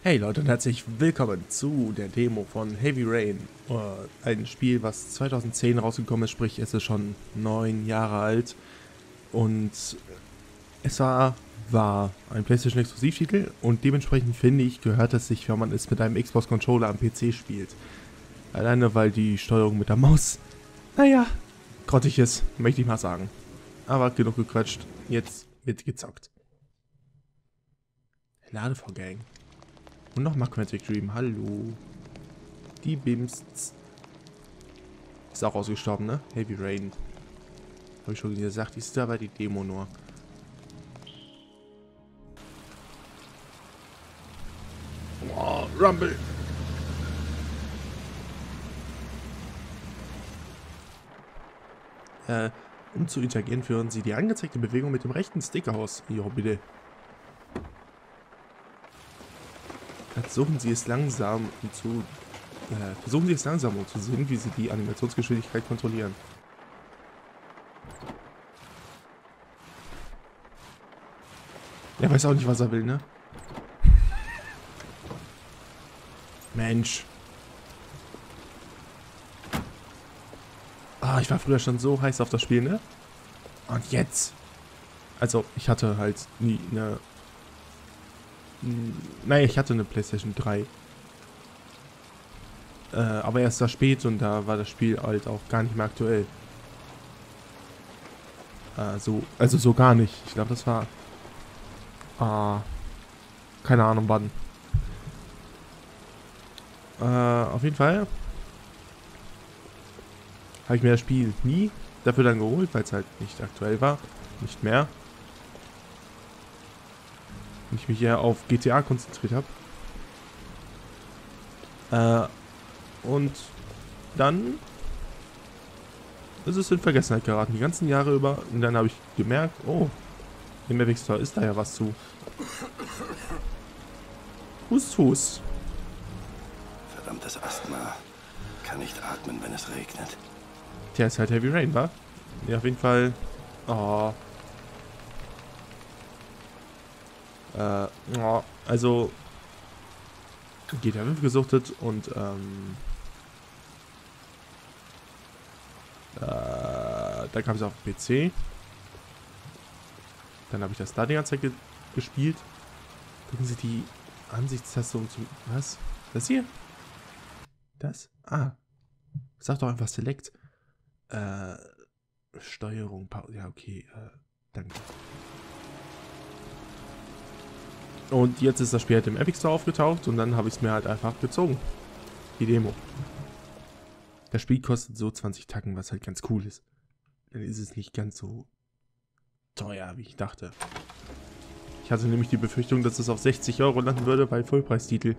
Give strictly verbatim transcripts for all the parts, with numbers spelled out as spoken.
Hey Leute und herzlich willkommen zu der Demo von Heavy Rain. Ein Spiel, was zweitausendzehn rausgekommen ist, sprich es ist schon neun Jahre alt. Und es war, war ein PlayStation Exklusivtitel und dementsprechend finde ich, gehört es sich, wenn man es mit einem Xbox Controller am P C spielt. Alleine weil die Steuerung mit der Maus, naja, grottig ist, möchte ich mal sagen. Aber genug gequatscht, jetzt wird gezockt. Ladevorgang. Und noch Magmatic Dream, hallo. Die Bimsts. Ist auch ausgestorben, ne? Heavy Rain. Habe ich schon gesagt, ist aber die Demo nur. Oh, Rumble. Äh, um zu interagieren, führen Sie die angezeigte Bewegung mit dem rechten Stick aus. Jo, bitte. Versuchen Sie es langsam und zu äh, versuchen Sie es langsam und zu sehen, wie Sie die Animationsgeschwindigkeit kontrollieren. Er weiß auch nicht, was er will, ne? Mensch. Ah, ich war früher schon so heiß auf das Spiel, ne? Und jetzt. Also, ich hatte halt nie eine. Naja, ich hatte eine PlayStation drei. Äh, aber erst da spät und da war das Spiel halt auch gar nicht mehr aktuell. Äh, so, also so gar nicht. Ich glaube, das war... Ah, keine Ahnung wann. Äh, auf jeden Fall habe ich mir das Spiel nie dafür dann geholt, weil es halt nicht aktuell war. Nicht mehr. Und ich mich eher auf G T A konzentriert habe. Äh, und dann ist es in Vergessenheit geraten, die ganzen Jahre über. Und dann habe ich gemerkt, oh, im Epic Store ist da ja was zu. Hust, hust. Verdammtes Asthma. Kann nicht atmen, wenn es regnet. Tja, ist halt Heavy Rain, wa? Ja, auf jeden Fall. Oh. Äh, oh, also G T A fünf gesuchtet und ähm, äh, da kam es auf P C. Dann habe ich das da die ganze Zeit ge gespielt. Drücken Sie die Ansichtstaste um zu... Was? Das hier? Das? Ah. Sag doch einfach Select. Äh, Steuerung, Pause. Ja, okay. Äh, danke. Und jetzt ist das Spiel halt im Epic Store aufgetaucht und dann habe ich es mir halt einfach gezogen. Die Demo. Das Spiel kostet so zwanzig Tacken, was halt ganz cool ist. Dann ist es nicht ganz so teuer, wie ich dachte. Ich hatte nämlich die Befürchtung, dass es auf sechzig Euro landen würde bei Vollpreistitel.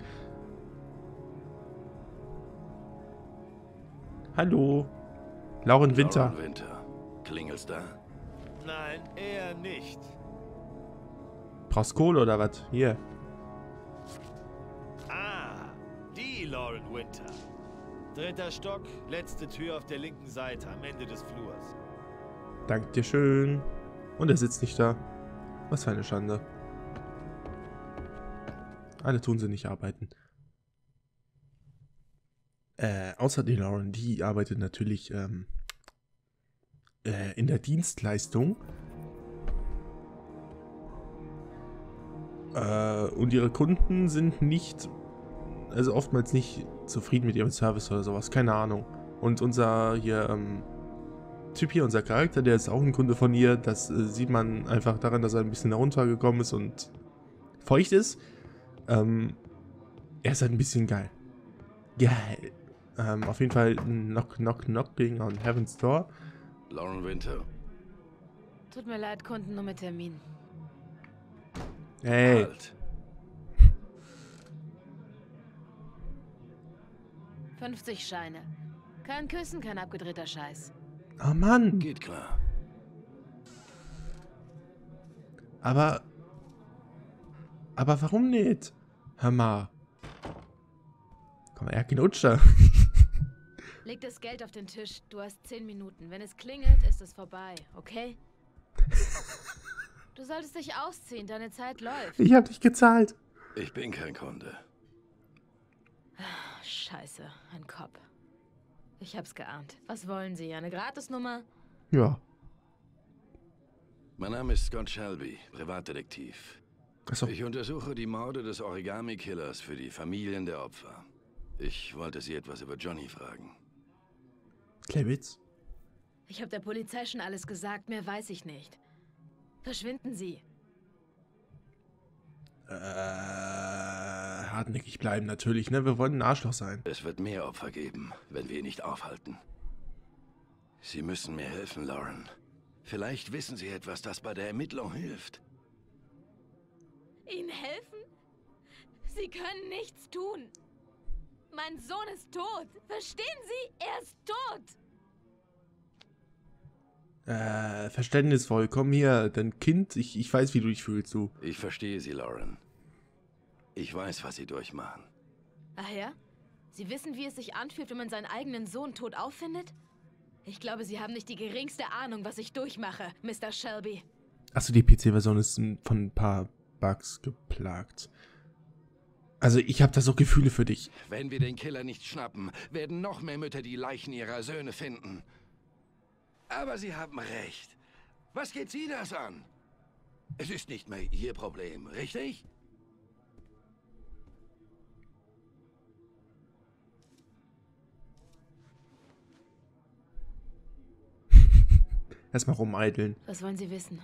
Hallo. Lauren Winter. Lauren Winter. Klingelt's da? Nein, eher nicht. Brauchst Kohle oder was? Hier. Ah, die Lauren Winter. Dritter Stock, letzte Tür auf der linken Seite, am Ende des Flurs. Dank dir schön. Und er sitzt nicht da. Was für eine Schande. Alle tun sie nicht arbeiten. Äh, außer die Lauren, die arbeitet natürlich ähm, äh, in der Dienstleistung. Äh, und ihre Kunden sind nicht, also oftmals nicht zufrieden mit ihrem Service oder sowas, keine Ahnung. Und unser hier, ähm, Typ hier, unser Charakter, der ist auch ein Kunde von ihr, das äh, sieht man einfach daran, dass er ein bisschen heruntergekommen ist und feucht ist. Ähm, er ist halt ein bisschen geil. Geil. Ähm, auf jeden Fall Knock, Knock, Knocking on Heaven's Door. Lauren Winter. Tut mir leid, Kunden nur mit Termin. Hey. Halt. fünfzig Scheine. Kein Küssen, kein abgedrehter Scheiß. Oh Mann. Geht klar. Aber... Aber warum nicht? Hör mal. Komm, er knutscht da. Leg das Geld auf den Tisch. Du hast zehn Minuten. Wenn es klingelt, ist es vorbei, okay? Du solltest dich ausziehen. Deine Zeit läuft. Ich hab dich gezahlt. Ich bin kein Kunde. Scheiße, ein Cop. Ich hab's geahnt. Was wollen Sie? Eine Gratisnummer? Ja. Mein Name ist Scott Shelby, Privatdetektiv. Achso. Ich untersuche die Morde des Origami-Killers für die Familien der Opfer. Ich wollte Sie etwas über Johnny fragen. Klebitz? Ich habe der Polizei schon alles gesagt, mehr weiß ich nicht. Verschwinden Sie. Äh, hartnäckig bleiben natürlich, ne? Wir wollen ein Arschloch sein. Es wird mehr Opfer geben, wenn wir ihn nicht aufhalten. Sie müssen mir helfen, Lauren. Vielleicht wissen Sie etwas, das bei der Ermittlung hilft. Ihnen helfen? Sie können nichts tun. Mein Sohn ist tot. Verstehen Sie? Er ist tot. Äh, verständnisvoll. Komm hier, dein Kind. Ich, ich weiß, wie du dich fühlst, du. Ich verstehe Sie, Lauren. Ich weiß, was Sie durchmachen. Ach ja? Sie wissen, wie es sich anfühlt, wenn man seinen eigenen Sohn tot auffindet? Ich glaube, Sie haben nicht die geringste Ahnung, was ich durchmache, Mister Shelby. Achso, die P C-Version ist von ein paar Bugs geplagt. Also, ich habe da so Gefühle für dich. Wenn wir den Killer nicht schnappen, werden noch mehr Mütter die Leichen ihrer Söhne finden. Aber Sie haben recht. Was geht Sie das an? Es ist nicht mehr Ihr Problem, richtig? Erstmal rumeideln. Was wollen Sie wissen?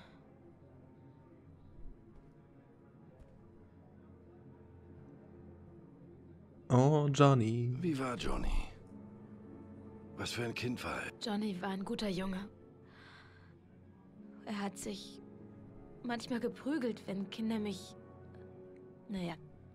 Oh, Johnny. Wie war Johnny? Was für ein Kind war er? Johnny war ein guter Junge. Er hat sich manchmal geprügelt, wenn Kinder mich... Naja,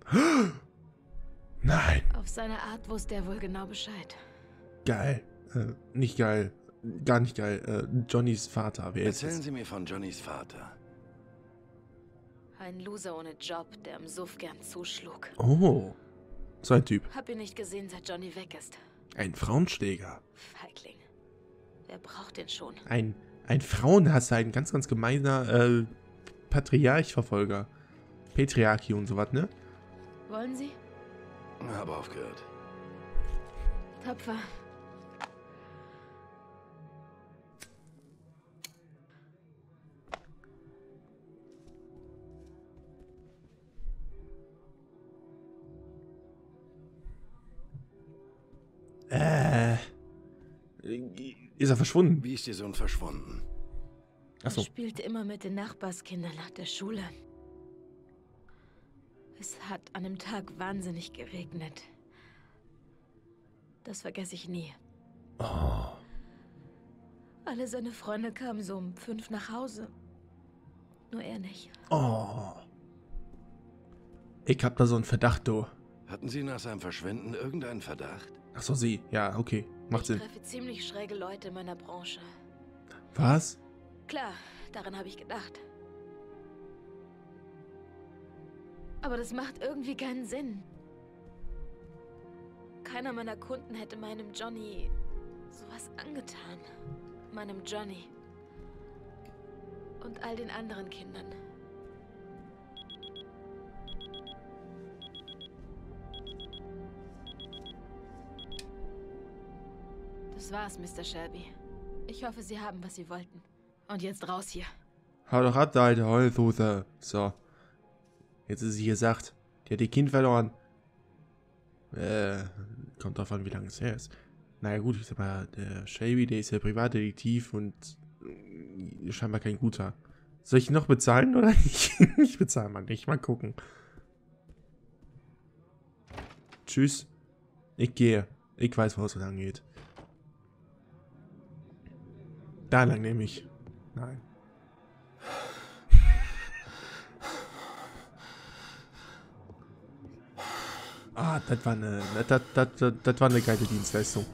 Nein. auf seine Art wusste er wohl genau Bescheid. Geil. Äh, nicht geil. Gar nicht geil. Äh, Johnnys Vater. Wer ist Erzählen das? Sie mir von Johnnys Vater. Ein Loser ohne Job, der im Suff gern zuschlug. Oh. So ein Typ. Hab ihn nicht gesehen, seit Johnny weg ist. Ein Frauenschläger. Feigling. Wer braucht den schon? Ein, ein Frauenhasser. Ein ganz, ganz gemeiner äh, Patriarchverfolger. Patriarchie und sowas, ne? Wollen Sie? Habe aufgehört. Tapfer. Äh. Ist er verschwunden? Wie ist Ihr Sohn verschwunden? Achso. Er spielte immer mit den Nachbarskindern nach der Schule. Es hat an dem Tag wahnsinnig geregnet. Das vergesse ich nie. Oh. Alle seine Freunde kamen so um fünf nach Hause. Nur er nicht. Oh. Ich hab da so einen Verdacht, du. Hatten Sie nach seinem Verschwinden irgendeinen Verdacht? Achso, sie. Ja, okay. Macht ich Sinn. treffe ziemlich schräge Leute in meiner Branche. Was? Klar, daran habe ich gedacht. Aber das macht irgendwie keinen Sinn. Keiner meiner Kunden hätte meinem Johnny sowas angetan. Meinem Johnny. Und all den anderen Kindern. Das war's, Mister Shelby. Ich hoffe, Sie haben, was Sie wollten. Und jetzt raus hier. Hau doch ab, da alte Heulsuse. So. Jetzt ist sie gesagt. Die hat ihr Kind verloren. Äh, kommt drauf an, wie lange es her ist. Naja gut, ich sag mal, der Shelby, der ist ja Privatdetektiv und äh, scheinbar kein guter. Soll ich ihn noch bezahlen oder nicht? Ich bezahle mal nicht. Mal gucken. Tschüss. Ich gehe. Ich weiß, wo es so lang geht. Da lang nehme ich. Nein. Ah, das war eine, das, das, das, das war eine geile Dienstleistung.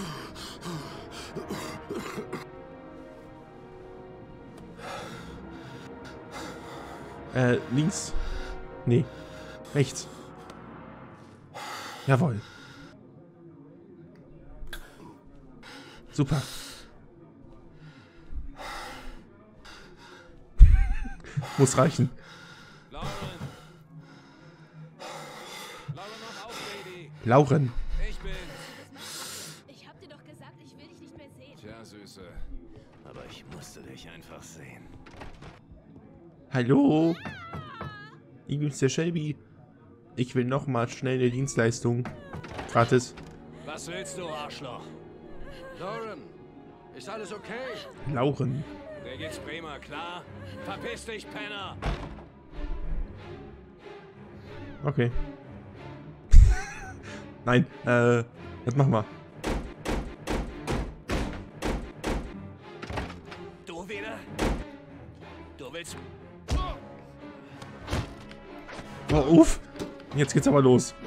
Äh, links. Nee. Rechts. Jawohl. Super. Muss reichen. Lauren. Lauren, mach auf, Lady. Lauren. Ich bin's. dich einfach sehen. Hallo? Ich bin's, der Shelby. Ich will noch mal schnell eine Dienstleistung. Gratis. Was willst du, Arschloch? Lauren, ist alles okay? Lauren. Mir geht's prima, klar? Verpiss dich, Penner! Okay. Nein, äh, jetzt mach mal. Du wieder? Du willst... Oh, uff. Jetzt geht's aber los.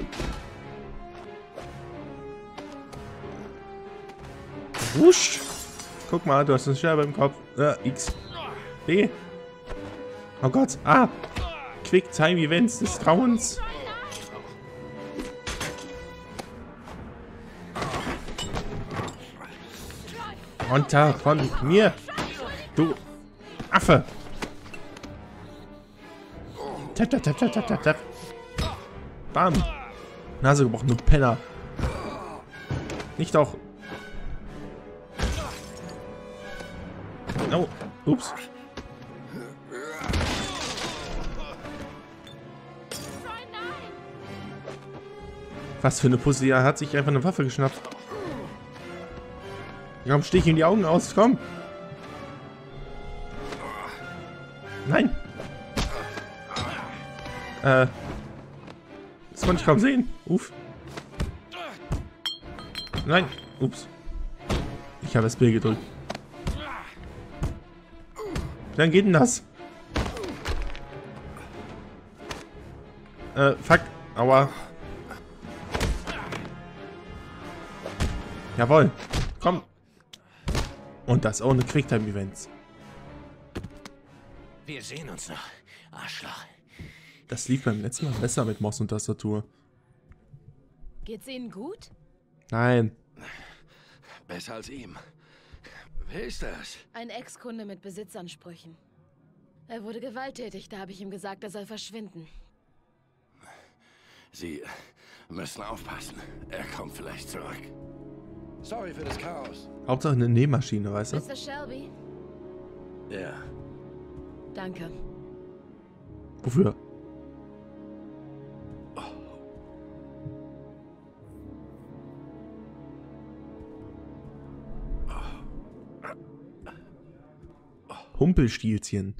Wusch. Guck mal, du hast eine Scherbe im Kopf. Äh, X. B. Oh Gott. A. Quick Time Events des Grauens. Runter von mir. Du Affe. Tap, tap, tap, tap, tap, tap, tap. Bam. Nase gebrochen, du Penner. Nicht auch. Oh, ups. Was für eine Pussy, er hat sich einfach eine Waffe geschnappt. Komm, stich ihm die Augen aus, komm. Nein. Äh. Das konnte ich kaum sehen. Uff. Nein. Ups. Ich habe das B gedrückt. Wie lange geht denn das? Äh, fuck. Aua. Jawohl. Komm. Und das ohne Quicktime-Events. Wir sehen uns noch, Arschloch. Das lief beim letzten Mal besser mit Maus und Tastatur. Geht's Ihnen gut? Nein. Besser als ihm. Wer ist das? Ein Ex-Kunde mit Besitzansprüchen. Er wurde gewalttätig, da habe ich ihm gesagt, er soll verschwinden. Sie müssen aufpassen. Er kommt vielleicht zurück. Sorry für das Chaos. Hauptsache eine Nähmaschine, weißt du? Mister Shelby? Ja. Danke. Wofür? Humpelstilzchen.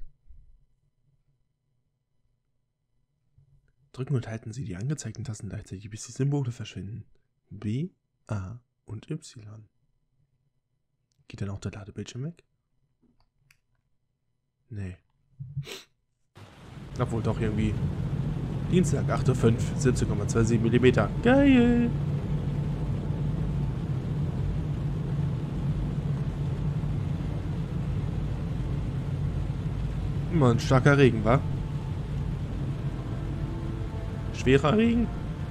Drücken und halten Sie die angezeigten Tasten gleichzeitig, bis die Symbole verschwinden. B, A und Y. Geht dann auch der Ladebildschirm weg? Nee. Obwohl doch irgendwie. Dienstag, achter fünfter, siebzehn Komma siebenundzwanzig Millimeter. Geil! Immer ein starker Regen, wa? Schwerer Regen?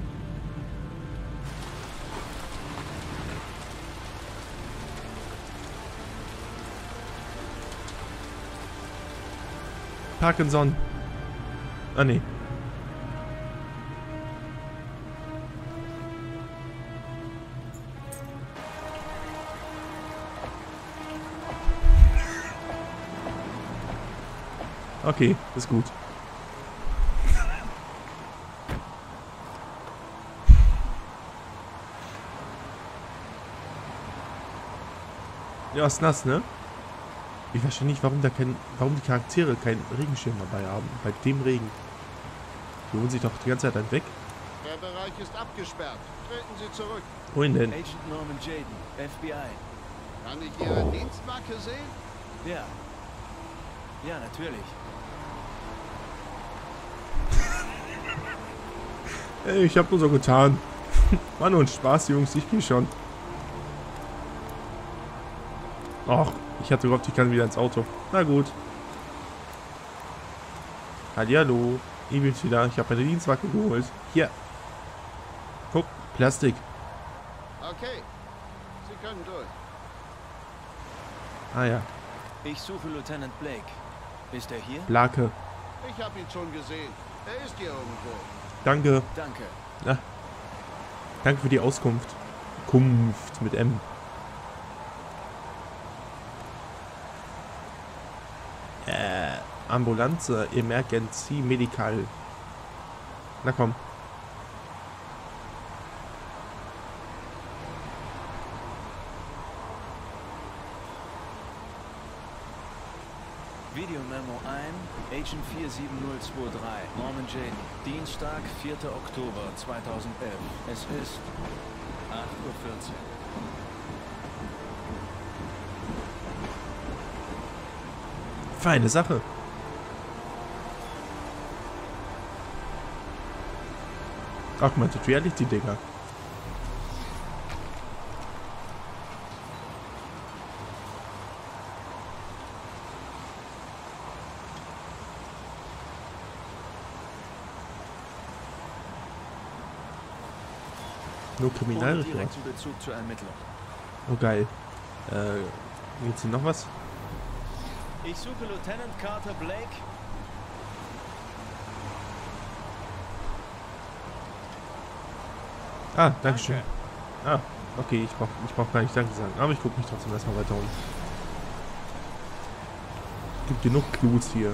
Parkinson. Ah, nee. Okay, ist gut. Ja, ist nass, ne? Ich verstehe nicht, warum da kein, warum die Charaktere keinen Regenschirm dabei haben. Bei dem Regen. Die holen sich doch die ganze Zeit einen weg. Der Bereich ist abgesperrt. Treten Sie zurück. Wohin denn? Agent Norman Jaden, F B I. Kann ich Ihre Dienstmarke sehen? Ja. Ja, natürlich. Ey, ich hab nur so getan. War nur ein Spaß, Jungs. Ich geh schon. Och, ich hatte gehofft, ich kann wieder ins Auto. Na gut. Hallihallo. Ich bin's wieder. Ich habe meine Dienstwaffe geholt. Hier. Guck, Plastik. Okay. Sie können durch. Ah ja. Ich suche Lieutenant Blake. Ist er hier? Blake. Ich habe ihn schon gesehen. Er ist hier irgendwo. Danke. Danke. Na. Danke für die Auskunft. Kunft mit M. Äh, Ambulanze, Emergency, Medical. Na komm. Videomemo ein, Agent vier sieben null zwei drei, Norman Jane, Dienstag, vierter Oktober zweitausendelf. Es ist acht Uhr vierzehn. Feine Sache. Augmented Reality, Digga. Nur Ohne Kriminalrecht. direkten Bezug zur Ermittlung. Oh geil. Äh, gibt's hier noch was? Ich suche Lieutenant Carter Blake. Ah, dankeschön. Ah, okay, ich brauch, ich brauch gar nicht Danke sagen. Aber ich gucke mich trotzdem erstmal weiter um. Gibt genug Clues hier.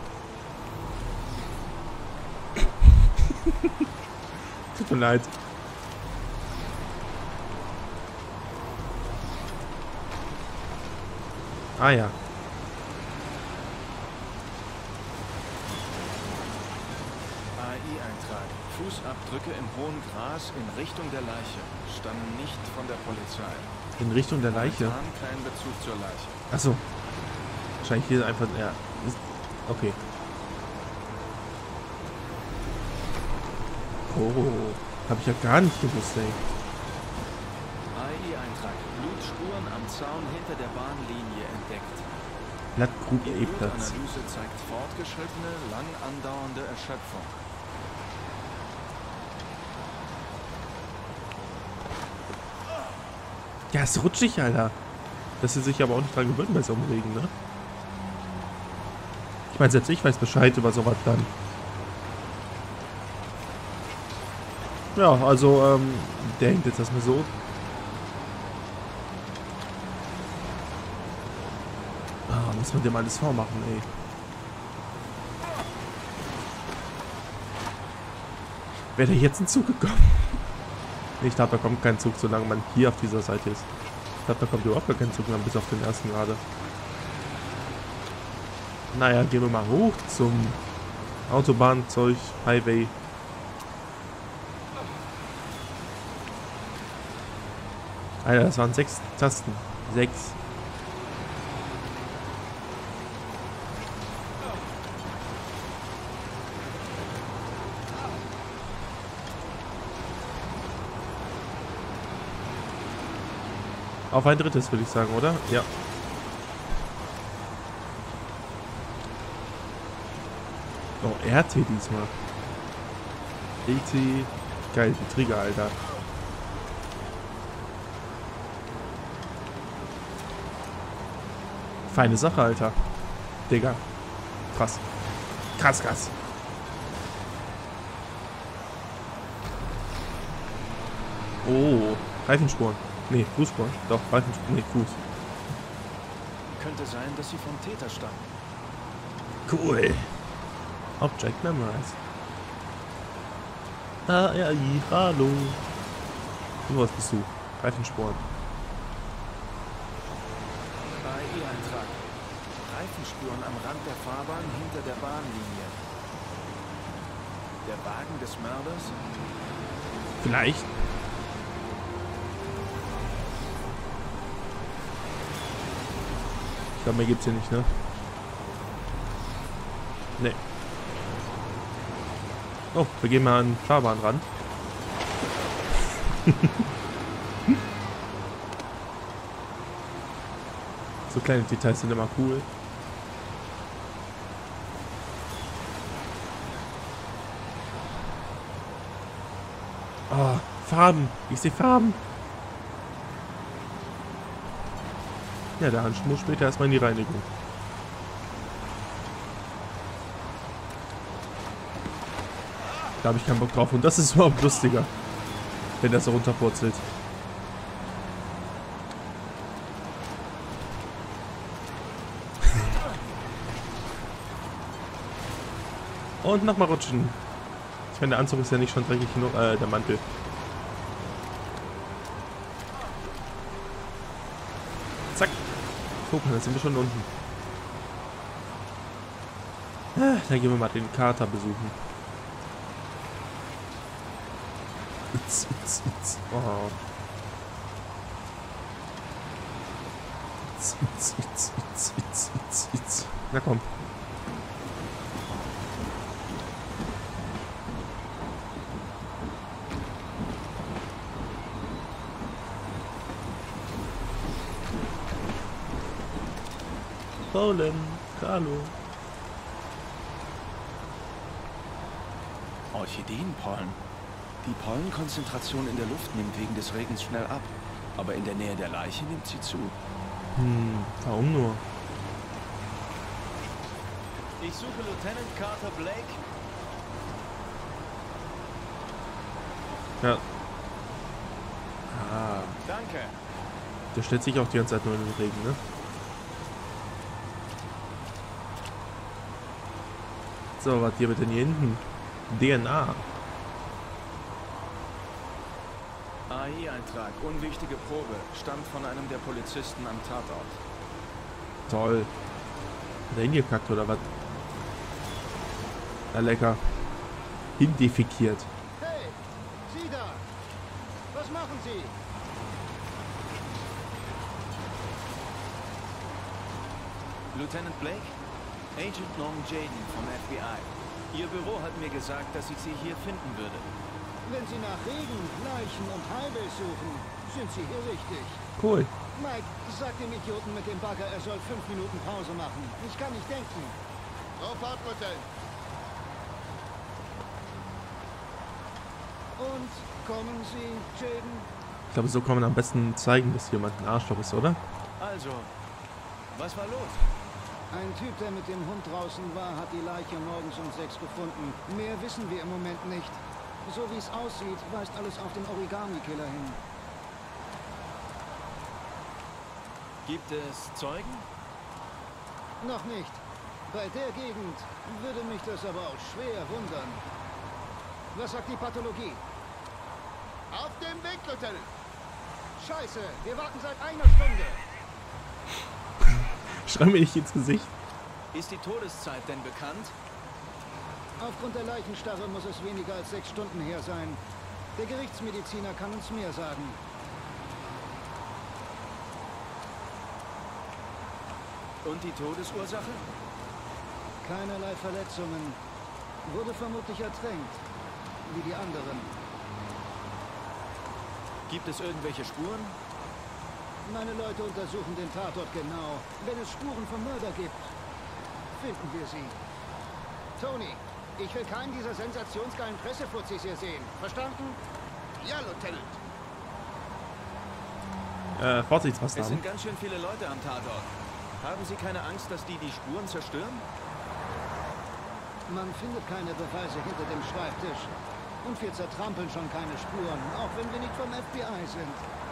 Tut mir leid. Ah ja. A I-Eintrag. Fußabdrücke im hohen Gras in Richtung der Leiche. Stammen nicht von der Polizei. In Richtung der Leiche. Momentan kein Bezug zur Leiche. Achso. Wahrscheinlich hier einfach. Ja. Ist, okay. Oh. Habe ich ja gar nicht gewusst, ey. A I-Eintrag. Blutspuren am Zaun hinter der Bahnlinie entdeckt. Blattgrub Die E-Platz. Blutanalyse zeigt fortgeschrittene, lang andauernde Erschöpfung. Ja, ist rutschig, Alter. Dass sie sich aber auch nicht dran gewöhnen bei so einem Regen, ne? Ich meine, selbst ich weiß Bescheid über sowas dann. Ja, also, ähm, der hängt jetzt erstmal so. Ah, muss man dem alles vormachen, ey. Wäre da jetzt ein Zug gekommen? Ich glaube, da kommt kein Zug, solange man hier auf dieser Seite ist. Ich glaube, da kommt überhaupt gar kein Zug mehr, bis auf den ersten gerade. Naja, gehen wir mal hoch zum Autobahnzeug, Highway. Alter, das waren sechs Tasten. Sechs. Auf ein drittes, würde ich sagen, oder? Ja. Oh, R T diesmal. E T. Geil, die Trigger, Alter. Feine Sache, Alter. Digga. Krass. Krass, krass. Oh, Reifenspuren. Nee, Fußspuren. Doch, Reifenspuren. Nee, Fuß. Könnte sein, dass sie vom Täter stammen. Cool. Object memorized. Ah, ja, hallo. Du, was bist du? Reifenspuren. A I-Eintrag. Reifenspuren am Rand der Fahrbahn hinter der Bahnlinie. Der Wagen des Mörders? Vielleicht. Ich glaube, mehr gibt's hier nicht, ne? Ne. Oh, wir gehen mal an den Fahrbahnrand. So kleine Details sind immer cool. Oh, Farben. Ich sehe Farben. Ja, der Handschuh muss später erstmal in die Reinigung. Da habe ich keinen Bock drauf. Und das ist überhaupt lustiger, wenn das so runterpurzelt. Und nochmal rutschen. Ich meine, der Anzug ist ja nicht schon dreckig genug, äh, der Mantel. Zack. Guck mal, da sind wir schon unten. Ah, dann gehen wir mal den Kater besuchen. Itz, itz, itz. Oh. Itz, itz, itz, itz, itz, itz, itz. Na komm. Polen, hallo. Orchideenpollen. Die Pollenkonzentration in der Luft nimmt wegen des Regens schnell ab, aber in der Nähe der Leiche nimmt sie zu. Hm, warum nur? Ich suche Lieutenant Carter Blake. Ja. Ah, Danke. der stellt sich auch die ganze Zeit nur in den Regen, ne? So, was hier bitte denn hier hinten? D N A. A I-Eintrag, unwichtige Probe, stammt von einem der Polizisten am Tatort. Toll. Hat er hingekackt oder was? Na lecker. Hindefekiert. Hey, Sie da! Was machen Sie? Lieutenant Blake? Agent Norman Jaden vom F B I. Ihr Büro hat mir gesagt, dass ich Sie hier finden würde. Wenn Sie nach Regen, Leichen und Highways suchen, sind Sie hier richtig. Cool. Mike, sag dem Idioten mit dem Bagger, er soll fünf Minuten Pause machen. Ich kann nicht denken. Sofort, Lieutenant. Und kommen Sie, Jaden? Ich glaube, so kann man am besten zeigen, dass jemand ein Arschloch ist, oder? Also, was war los? Ein Typ, der mit dem Hund draußen war, hat die Leiche morgens um sechs gefunden. Mehr wissen wir im Moment nicht. So wie es aussieht, weist alles auf den Origami-Killer hin. Gibt es Zeugen? Noch nicht. Bei der Gegend würde mich das aber auch schwer wundern. Was sagt die Pathologie? Auf dem Weg, Lieutenant! Scheiße, wir warten seit einer Stunde. Schrei mir nicht ins Gesicht. Ist die Todeszeit denn bekannt? Aufgrund der Leichenstarre muss es weniger als sechs Stunden her sein. Der Gerichtsmediziner kann uns mehr sagen. Und die Todesursache? Keinerlei Verletzungen. Wurde vermutlich ertränkt. Wie die anderen. Gibt es irgendwelche Spuren? Meine Leute untersuchen den Tatort genau. Wenn es Spuren vom Mörder gibt, finden wir sie. Tony, ich will keinen dieser sensationsgeilen Pressefuzis hier sehen. Verstanden? Ja, Lieutenant. Äh, Es Vorsichtsmaßnahmen. sind ganz schön viele Leute am Tatort. Haben Sie keine Angst, dass die die Spuren zerstören? Man findet keine Beweise hinter dem Schreibtisch. Und wir zertrampeln schon keine Spuren, auch wenn wir nicht vom F B I sind.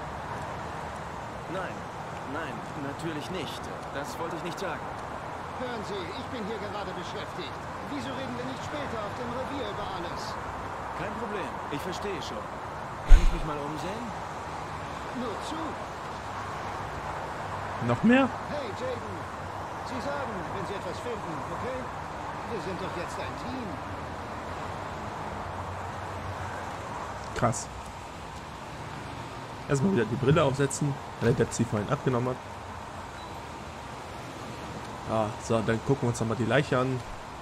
Nein, nein, natürlich nicht. Das wollte ich nicht sagen. Hören Sie, ich bin hier gerade beschäftigt. Wieso reden wir nicht später auf dem Revier über alles? Kein Problem, ich verstehe schon. Kann ich mich mal umsehen? Nur zu. Noch mehr? Hey, Jaden. Sie sagen, wenn Sie etwas finden, okay? Wir sind doch jetzt ein Team. Krass. Erstmal wieder die Brille aufsetzen, weil der Depp sie vorhin abgenommen hat. Ah, so, dann gucken wir uns nochmal die Leiche an.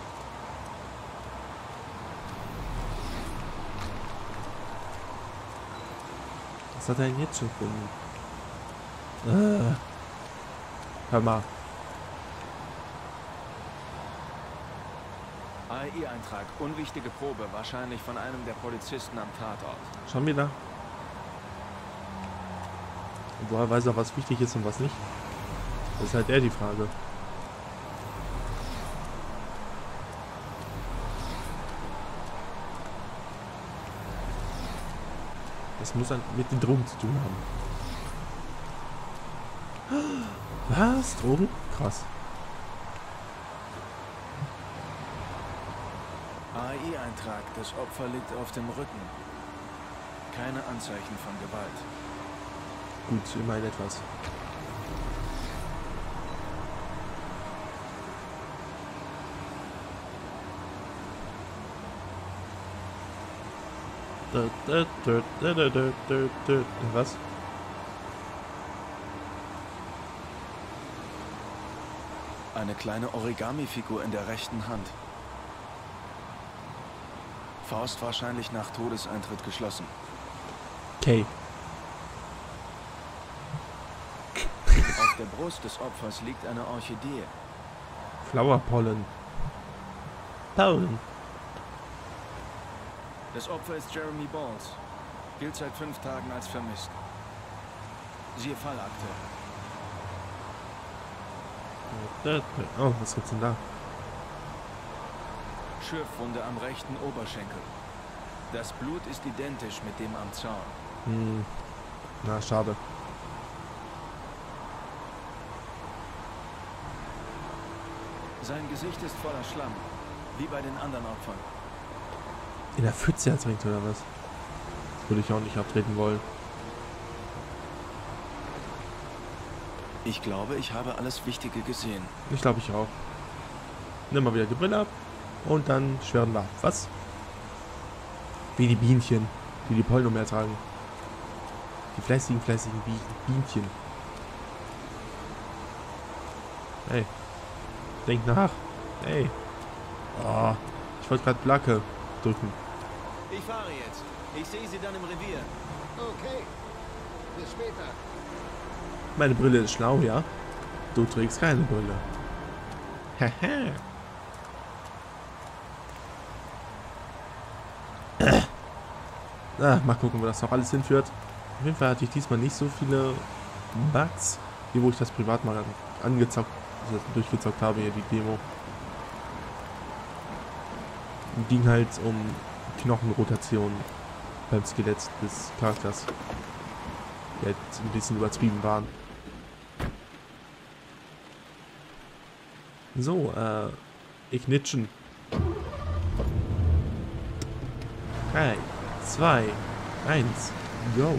Was hat er denn jetzt schon gefunden? Äh, hör mal. A I-Eintrag, unwichtige Probe, wahrscheinlich von einem der Polizisten am Tatort. Schon wieder. Und woher weiß er, was wichtig ist und was nicht? Das ist halt eher die Frage. Das muss dann mit den Drogen zu tun haben. Was? Drogen? Krass. A I-Eintrag, das Opfer liegt auf dem Rücken. Keine Anzeichen von Gewalt. Gut, immerhin etwas. Was? Eine kleine Origami-Figur in der rechten Hand. Faust wahrscheinlich nach Todeseintritt geschlossen. Okay. Auf der Brust des Opfers liegt eine Orchidee. Flowerpollen. Pollen. Das Opfer ist Jeremy Balls. Gilt seit fünf Tagen als vermisst. Siehe Fallakte. Oh, was gibt's denn da? Schürfwunde am rechten Oberschenkel. Das Blut ist identisch mit dem am Zaun. Hm. Na, schade. Sein Gesicht ist voller Schlamm, wie bei den anderen Opfern. In der Pfütze ertrinkt oder was? Das würde ich auch nicht abtreten wollen. Ich glaube, ich habe alles Wichtige gesehen. Ich glaube ich auch. Nimm mal wieder die Brille ab und dann schwören wir ab. Was? Wie die Bienchen, die die Pollen umhertragen. Die fleißigen, fleißigen Bi Bienchen. Hey. Denk nach. Hey. Oh, ich wollte gerade Placke drücken. Ich fahre jetzt. Ich sehe Sie dann im Revier. Okay. Bis später. Meine Brille ist schlau, ja? Du trägst keine Brille. Haha. Ah, mal gucken, wo das noch alles hinführt. Auf jeden Fall hatte ich diesmal nicht so viele Bugs, wie wo ich das privat mal angezockt, also durchgezockt habe, hier die Demo. Ging halt um Knochenrotation beim Skelett des Charakters, die halt ein bisschen übertrieben waren. So, äh, Ignition. drei, zwei, eins, go.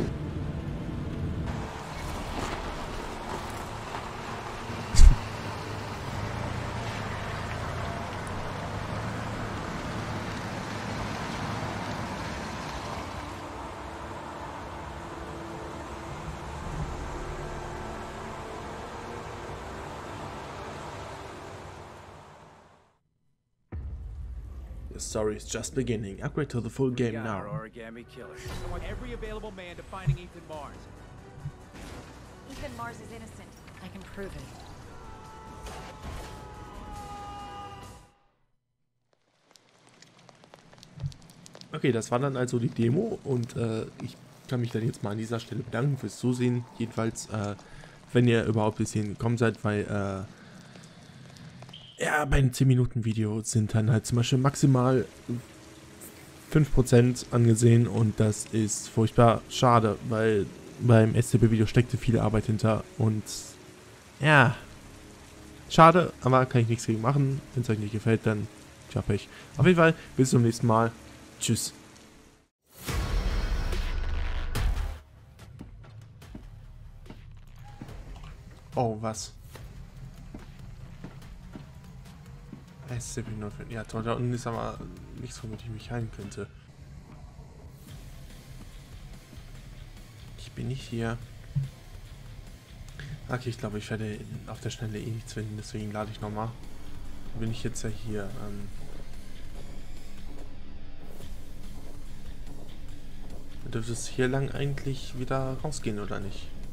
The story is just beginning. Upgrade to the full game now. Origami killer. I want every available man to finding Ethan Mars. Ethan Mars is innocent. I can prove it. Okay, das war dann also die Demo und äh, ich kann mich dann jetzt mal an dieser Stelle bedanken fürs Zusehen. Jedenfalls, äh, wenn ihr überhaupt bis hierhin gekommen seid, weil äh, ja, bei einem zehn Minuten Video sind dann halt zum Beispiel maximal fünf Prozent angesehen und das ist furchtbar schade, weil beim S C P-Video steckte viel Arbeit hinter und ja, schade, aber kann ich nichts gegen machen. Wenn es euch nicht gefällt, dann tja, Pech. Auf jeden Fall, bis zum nächsten Mal. Tschüss. Oh, was? S C P null vier. Ja, toll, da unten ist aber nichts, womit ich mich heilen könnte. Ich bin nicht hier. Okay, ich glaube, ich werde auf der Schnelle eh nichts finden, deswegen lade ich nochmal. Bin ich jetzt ja hier. Ähm dürfte es hier lang eigentlich wieder rausgehen, oder nicht?